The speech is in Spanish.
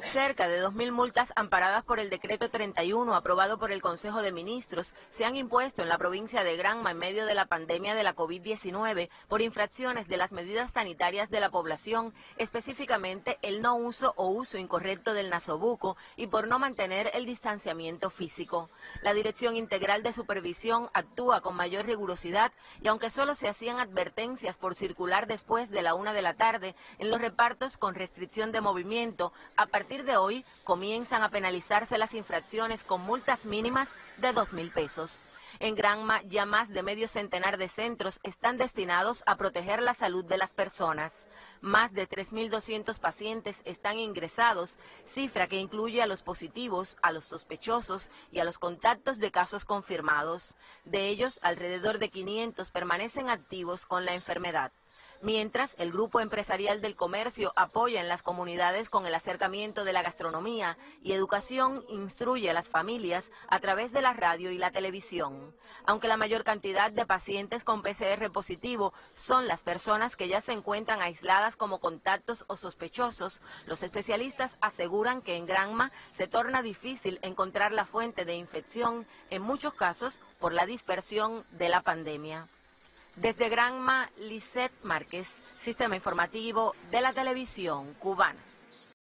Cerca de 2.000 multas amparadas por el decreto 31 aprobado por el Consejo de Ministros se han impuesto en la provincia de Granma en medio de la pandemia de la COVID-19 por infracciones de las medidas sanitarias de la población, específicamente el no uso o uso incorrecto del nasobuco y por no mantener el distanciamiento físico. La Dirección Integral de Supervisión actúa con mayor rigurosidad y aunque solo se hacían advertencias por circular después de la 1 de la tarde en los repartos con restricción de movimiento, a partir de hoy comienzan a penalizarse las infracciones con multas mínimas de 2.000 pesos. En Granma, ya más de medio centenar de centros están destinados a proteger la salud de las personas. Más de 3.200 pacientes están ingresados, cifra que incluye a los positivos, a los sospechosos y a los contactos de casos confirmados. De ellos, alrededor de 500 permanecen activos con la enfermedad. Mientras, el Grupo Empresarial del Comercio apoya en las comunidades con el acercamiento de la gastronomía y educación instruye a las familias a través de la radio y la televisión. Aunque la mayor cantidad de pacientes con PCR positivo son las personas que ya se encuentran aisladas como contactos o sospechosos, los especialistas aseguran que en Granma se torna difícil encontrar la fuente de infección, en muchos casos por la dispersión de la pandemia. Desde Granma, Lisette Márquez, Sistema Informativo de la Televisión Cubana.